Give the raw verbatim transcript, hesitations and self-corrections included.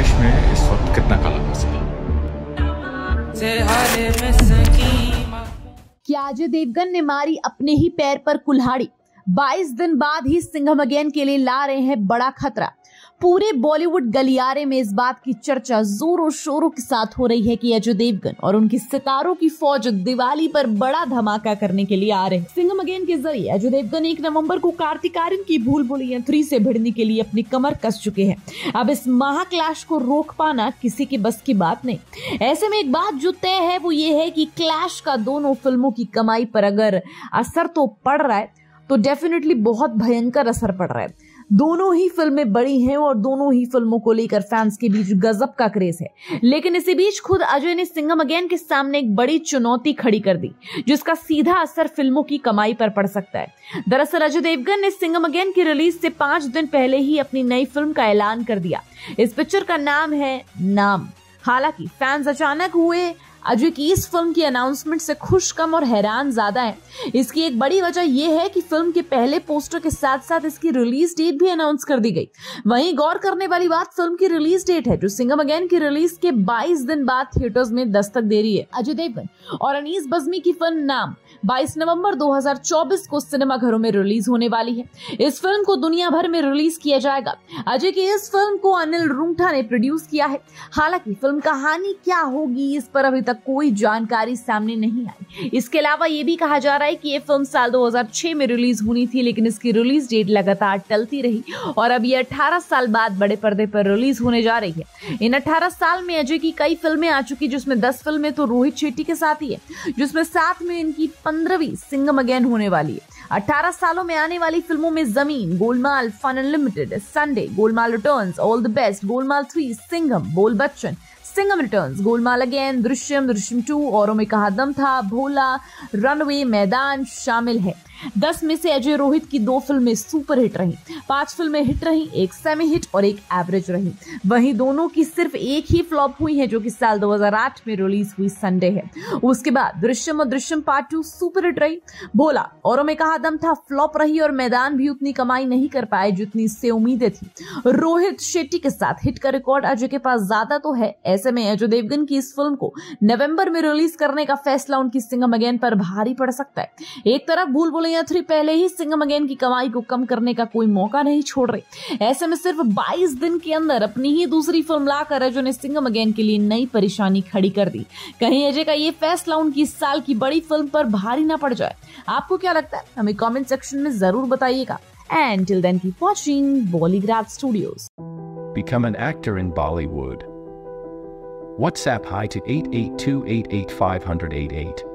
देश में इस वक्त कितना काला पैसा है। क्या अजय देवगन ने मारी अपने ही पैर पर कुल्हाड़ी? बाईस दिन बाद ही सिंघम अगेन के लिए ला रहे हैं बड़ा खतरा। पूरे बॉलीवुड गलियारे में इस बात की चर्चा जोरों शोरों के साथ हो रही है कि अजय देवगन और उनकी सितारों की फौज दिवाली पर बड़ा धमाका करने के लिए आ रहे हैं। सिंघम अगेन के जरिए अजय देवगन एक नवंबर को कार्तिक आर्यन की भूल भुलैया थ्री से भिड़ने के लिए अपनी कमर कस चुके हैं। अब इस महाक्लैश को रोक पाना किसी की बस की बात नहीं। ऐसे में एक बात जो तय है वो ये है कि क्लैश का दोनों फिल्मों की कमाई पर अगर असर तो पड़ रहा है तो डेफिनेटली बहुत भयंकर असर पड़ रहा है। दोनों ही फिल्में बड़ी हैं और दोनों ही फिल्मों को लेकर फैंस के बीच गजब का क्रेज है। लेकिन इसी बीच खुद अजय ने सिंघम अगेन के सामने एक बड़ी चुनौती खड़ी कर दी, जिसका सीधा असर फिल्मों की कमाई पर पड़ सकता है। दरअसल अजय देवगन ने सिंघम अगेन की रिलीज से पांच दिन पहले ही अपनी नई फिल्म का ऐलान कर दिया। इस पिक्चर का नाम है नाम। हालांकि फैंस अचानक हुए अजय की इस फिल्म की अनाउंसमेंट से खुश कम और हैरान ज्यादा है। इसकी एक बड़ी वजह यह है कि फिल्म के पहले पोस्टर के साथ साथ इसकी रिलीज डेट भी अनाउंस कर दी गई। वहीं गौर करने वाली बात फिल्म की रिलीज डेट है, जो सिंघम अगेन की रिलीज के बाईस दिन बाद थिएटर्स में दस्तक दे रही है। अजय देवगन और अनीस बज्मी की फिल्म नाम बाईस नवंबर दो हज़ार चौबीस को सिनेमाघरों में रिलीज होने वाली है। इस फिल्म को दुनिया भर में रिलीज किया जाएगा। अजय की इस फिल्म को अनिल रुंगटा ने प्रोड्यूस किया है। हालांकि फिल्म कहानी क्या होगी इस पर अभी तक कोई जानकारी सामने नहीं आई। इसके अलावा ये भी कहा जा रहा है कि ये फिल्म साल दो हज़ार छह में रिलीज होनी थी, लेकिन इसकी रिलीज डेट लगातार टलती रही और अब ये अठारह साल बाद बड़े पर्दे पर रिलीज होने जा रही है। इन अठारह साल में अजय की कई फिल्में आ चुकी, जिसमें दस फिल्में तो रोहित शेट्टी के साथ ही है, जिसमें साथ में इनकी पंद्रहवीं सिंघम अगेन होने वाली है। अठारह सालों में आने वाली फिल्मों में Zameen, Golmaal, fun unlimited, Sunday, Golmaal returns, all the best, Golmaal three, Singham, Bol Bachchan, Singham returns, Golmaal again, Drishyam, Drishyam two, औरों में कहा दम था, भोला, रनवे, मैदान शामिल है। दस में से अजय रोहित की दो फिल्में सुपर हिट रही, पांच फिल्में हिट रही, एक सेमी हिट और एक एवरेज रही। वहीं दोनों की सिर्फ एक ही फ्लॉप हुई है, जो कि साल दो हज़ार आठ में रिलीज हुई संडे है। उसके बाद दृश्यम और Drishyam part two super hit रही। भोला, औरों में कहा दम था फ्लॉप रही और मैदान भी उतनी कमाई नहीं कर पाए जितनी इससे उम्मीदें थी। रोहित शेट्टी के साथ हिट का रिकॉर्ड अजय के पास ज्यादा तो है। ऐसे में अजय देवगन की इस फिल्म को नवंबर में रिलीज करने का फैसला उनकी सिंघम अगेन पर भारी पड़ सकता है। एक तरफ भूल भुलैया थ्री पहले ही सिंघम अगेन की कमाई को कम करने का कोई मौका नहीं छोड़ रही। ऐसे में सिर्फ बाईस दिन के अंदर अपनी ही दूसरी फिल्म लाकर अजय ने सिंघम अगेन के लिए नई परेशानी खड़ी कर दी। कहीं अजय का ये फैसला उनकी इस साल की बड़ी फिल्म पर भारी ना पड़ जाए। आपको क्या लगता है? हमें कमेंट सेक्शन में जरूर बताइएगा। And till then keep watching Bollygraph studios. Become an actor in Bollywood. WhatsApp hi to eight eight two eight eight five eight eight.